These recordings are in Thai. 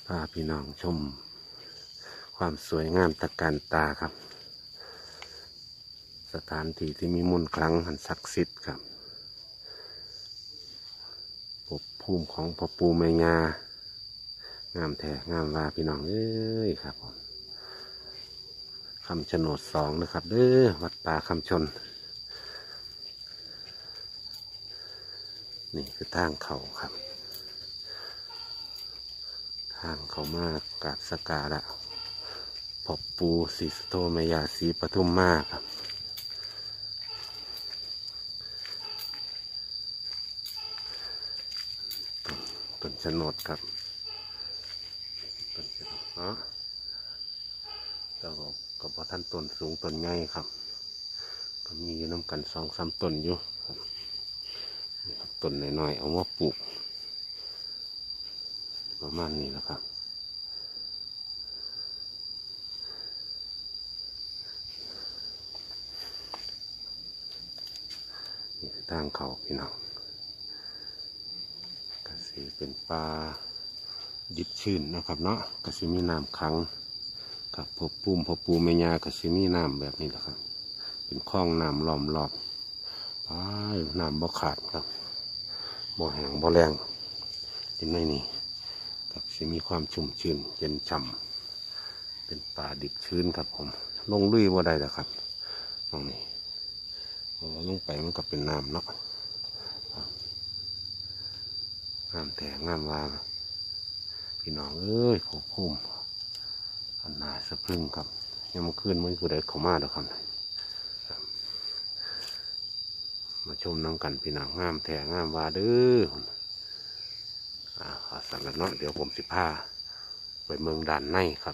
พาพี่น้องชมความสวยงามตระการตาครับสถานที่ที่มีมนต์ขลังอันศักดิ์สิทธิ์ครับภพภูมิของพ่อปู่แม่ย่างามแท้งามว่าพี่น้องเอ้ยครับผมคำชะโนด2นะครับเด้อวัดป่าคำชนนี่คือทางเขาครับทางเขามากกราบสักการะพ่อปู่ศรีสุโธแม่ย่าศรีปทุมมาครับต้นชะโนดครับต้นชะโนดแต่ก็บ่ท่านต้นสูงต้นใหญ่ครับก็มีอยู่น้ำกัน2-3 ต้นอยู่ต้นน้อยๆเอามาปลูกประมาณนี้นะครับนี่คือทางเขาพี่น้องกสิเป็นป่าดิบชื้นนะครับเนาะกสิมีน้ำขังครับพ่อปู่แม่ย่ากสิมีน้ำแบบนี้แหละครับเป็นคลองน้ำล้อมรอบน้ำบ่ขาดครับบ่แห้งบ่แรงที่ในนี่ครับสิมีความชุ่มชื้นเย็นฉ่ำเป็นป่าดิบชื้นครับผมลงลุยบ่ได้แล้วครับตรงนี้ลงไปมันก็เป็นน้ำเนาะงามแต่งามว่าพี่น้องเอ้ยขอบคุ้มอันนาสะพึ่งครับยังมาขึ้นมันคือได้เข้ามาแล้วครับมาชมน้ำกันพี่น้องงามแต่งามว่าเด้อขอสั่งกันเนาะเดี๋ยวผมสิพาไปเมืองด่านในครับ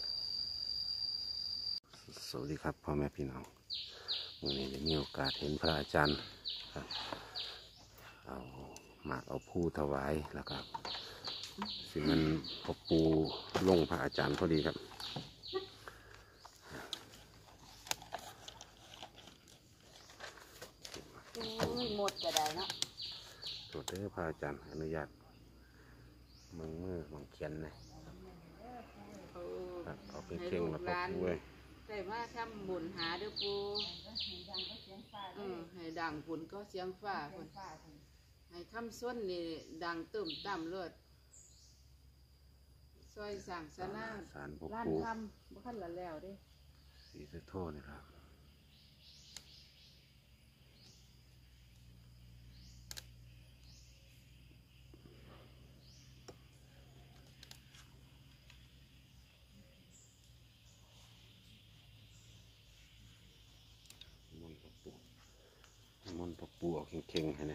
สวัสดีครับพ่อแม่พี่น้องวันนี้ได้มีโอกาสเห็นพระอาจารย์ครับเอาหมากเอาผู้ถวายแล้วครับสิมันพ่อปู่ลงพระอาจารย์พอดีครับหมดจะได้เนาะตรวจเด้อพระอาจารย์อนุญาตมือเขียนนะครับเอาไปเข่งแล้วพ่อปู่เว้ยแต่ว่าทำบุญหาเด้อปูให้ดังฝุ่นก็เสียงฟ้าคนให้คำส้นนี่ดังตึมต่ำเลือดซอยสั่งสนาสารพ่อร้านปู่ทำบ่ขั้นละแล้วเด้ศรีสุโธนี่ครับมนต์พ่อปู่ออกเข่งๆให้นะ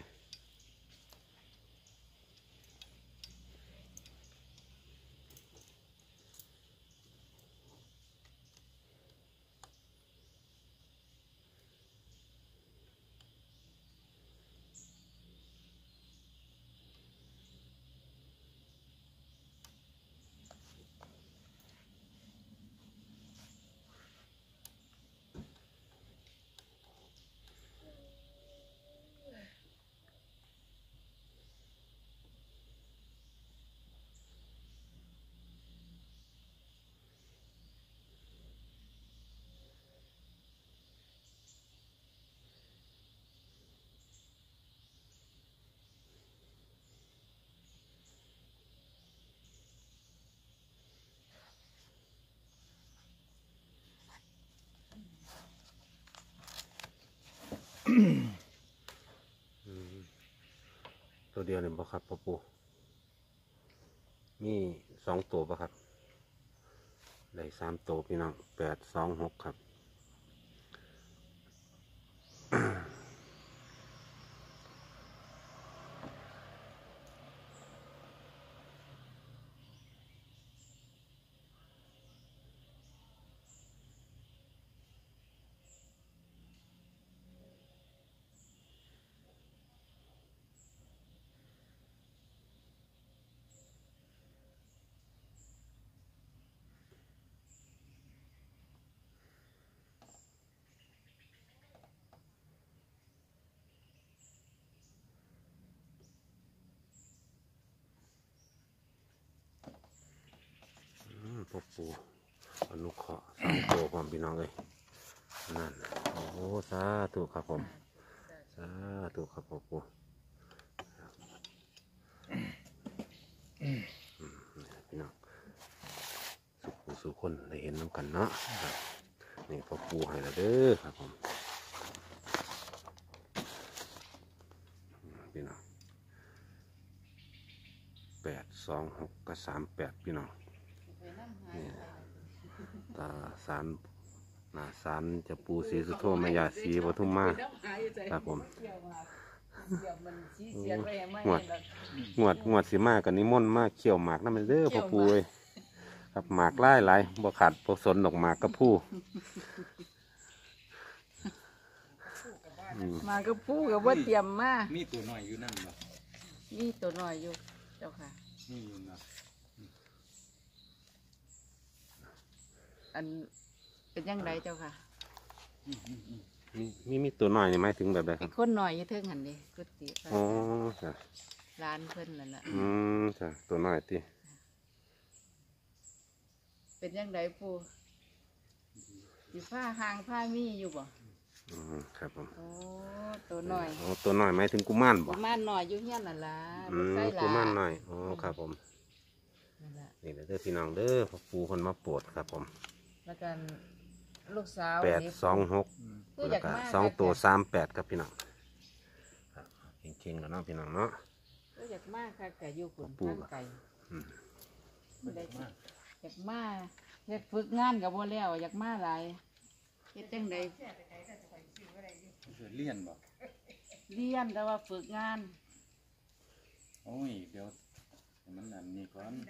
ตัวเดียวเนี่ยบ่ครับพ่อปู่มี2 ตัวป่ะครับได้3 ตัวพี่น้อง826ครับพ่อปู่อนุเคราะห์สองโตความพี่น้องเลยนั่นโอ้สาธุครับผมสาธุครับพ่อปู่พี่น้องสุขคนได้เห็นน้ำกันเนาะนี่พ่อปู่ให้แล้วเด้อครับผมพี่น้อง826กับ38พี่น้องนี่ตาสารหน้าสารจะปูศรีสุโธแม่ย่าศรีปทุมมาครับผมงวดสีมากันนิมนต์มาเขี่ยวหมากนั่นเป็นเด้อพ่อปู่เลยครับหมากหลายบ่ขาดบ่สนดอกหมากกับผู้มากับผู้กับว่าเตรียมมามีตัวน้อยอยู่นั่นบ่มีตัวน้อยอยู่เจ้าค่ะมีอยู่นะอันเป็นยังไงเจ้าค่ะมีตัวน้อยนี่หมายถึงแบบใดครับคนน้อยอยู่เทิงหันดิกุฏิอ๋อจ้ะร้านเพิ่นนั่นน่ะจ้ะตัวน้อยติเป็นยังไงผู้สีผ้าหางผ้ามีอยู่บ่ครับผมโอ้ตัวน้อยตัวน้อยหมายถึงกุมารบ่กุมารน้อยอยู่เฮียนนั่นล่ะกุมารน้อยอ๋อครับผมนี่เด้อพี่น้องเด้อพ่อปู่คนมาโปรดครับผมแล้วกันลูกสาว 826แล้วก็2ตัว38ครับพี่น้องเก่งๆกันเนาะพี่น้องเนาะก็อยากมากค่ะไก่อยู่ขุนข้างไก่อยากมาอยากฝึกงานกับบัวแล้วอยากมาหลายเฮ็ดจังไดเลี้ยนบ่เลี้ยนแต่ว่าฝึกงานโอ้ยเดี๋ยวมันอันนี้ก่อน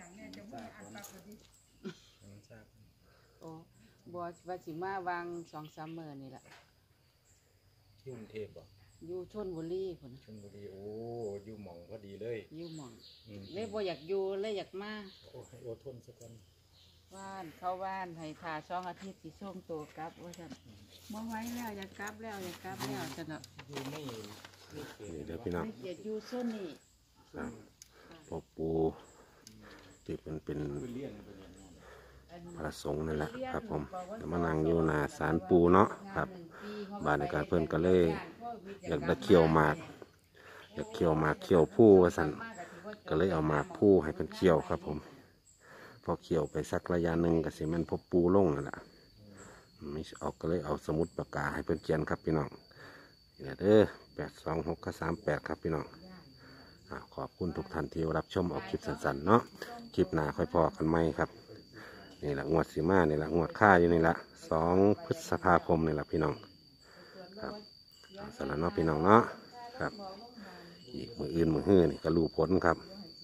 โอ้บัวว่าสิมาวาง2-3 มื้อนี่แหละที่กรุงเทพบ่อยู่ชลบุรีพุ่นชลบุรีโอ้อยู่หม่องพอดีเลยอยู่หม่องเลยบ่อยากอยู่เลยอยากมาโอ้ให้อดทนสักก่อนบ้านเข้าบ้านให้ถ่า2 อาทิตย์สิส่งตัวกลับว่าซั่นบ่ไหวแล้วอยากกลับแล้วอยากกลับแล้วซั่นน่ะอยู่ไม่เดี๋ยวพี่น้องเกียรติอยู่ซุนี่พ่อปู่ที่เป็นพระสงฆ์นั่นแหละครับผมมานั่งอยู่หน้าศาลปู่เนาะครับบ้านในการเพิ่นก็เลยอยากได้เขี่ยวหมากอยากเขี่ยวหมากเขี่ยวผู้ว่าซั่นก็เลยเอาหมากผู้ให้เพิ่นเขี่ยวครับผมพอเขี่ยวไปสักระยะหนึ่งก็สิแม่นพ่อปู่ลงนั่นแหละไม่ออกก็เลยเอาสมุดปากกาให้เพิ่นเขียนครับพี่น้องนี่เด้อ826กับ38ครับพี่น้องขอบคุณทุกท่านที่รับชมออกคลิปสั้นๆเนาะคลิปหน้าค่อยพอกันไหมครับนี่แหละงวดสีมานี่แหละงวดค่าอยู่นี่แหละ2 พฤษภาคมนี่แหละพี่น้องครับสำหรับน้องพี่น้องเนาะครับอีกมืออื่นมือหื้อนี่ก็รู้ผลครับ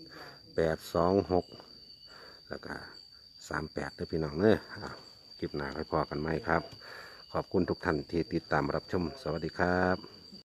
826แล้วก็38ด้วยพี่น้องเนอะคลิปหน้าค่อยพอกันไหมครับขอบคุณทุกท่านที่ติดตามรับชมสวัสดีครับ